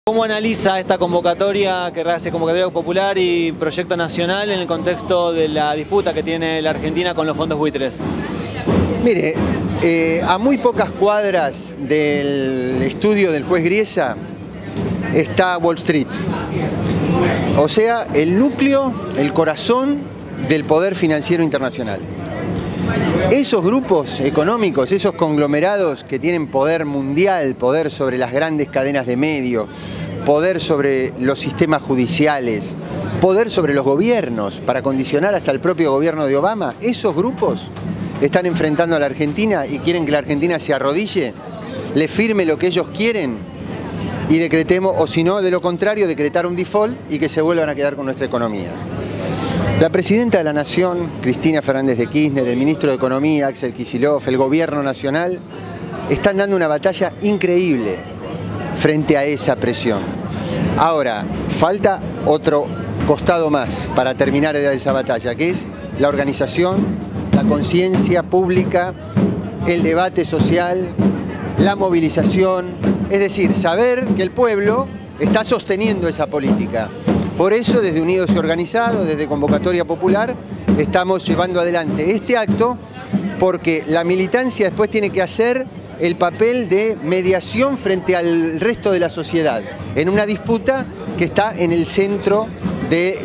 ¿Cómo analiza esta convocatoria que hace Convocatoria Popular y Proyecto Nacional en el contexto de la disputa que tiene la Argentina con los fondos buitres? Mire, a muy pocas cuadras del estudio del juez Griesa está Wall Street. O sea, el núcleo, el corazón del poder financiero internacional. Esos grupos económicos, esos conglomerados que tienen poder mundial, poder sobre las grandes cadenas de medios, poder sobre los sistemas judiciales, poder sobre los gobiernos, para condicionar hasta el propio gobierno de Obama, esos grupos están enfrentando a la Argentina y quieren que la Argentina se arrodille, le firme lo que ellos quieren y decretemos, o si no, de lo contrario, decretar un default y que se vuelvan a quedar con nuestra economía. La presidenta de la Nación, Cristina Fernández de Kirchner, el ministro de Economía, Axel Kicillof, el gobierno nacional, están dando una batalla increíble frente a esa presión. Ahora, falta otro costado más para terminar de dar esa batalla, que es la organización, la conciencia pública, el debate social, la movilización, es decir, saber que el pueblo está sosteniendo esa política. Por eso, desde Unidos y Organizados, desde Convocatoria Popular, estamos llevando adelante este acto, porque la militancia después tiene que hacer el papel de mediación frente al resto de la sociedad, en una disputa que está en el centro de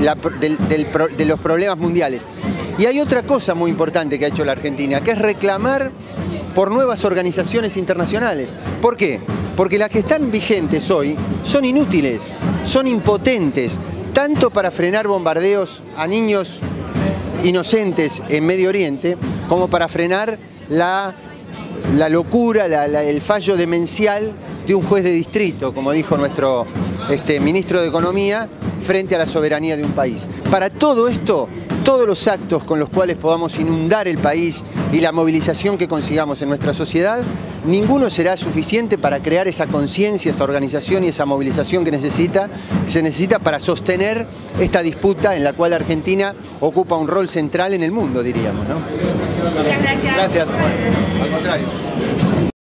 los problemas mundiales. Y hay otra cosa muy importante que ha hecho la Argentina, que es reclamar por nuevas organizaciones internacionales. ¿Por qué? Porque las que están vigentes hoy son inútiles, son impotentes, tanto para frenar bombardeos a niños inocentes en Medio Oriente, como para frenar la locura, el fallo demencial de un juez de distrito, como dijo nuestro ministro de Economía, frente a la soberanía de un país. Para todo esto, todos los actos con los cuales podamos inundar el país y la movilización que consigamos en nuestra sociedad, ninguno será suficiente para crear esa conciencia, esa organización y esa movilización que se necesita para sostener esta disputa en la cual Argentina ocupa un rol central en el mundo, diríamos, ¿no? Muchas gracias. Gracias. Al contrario.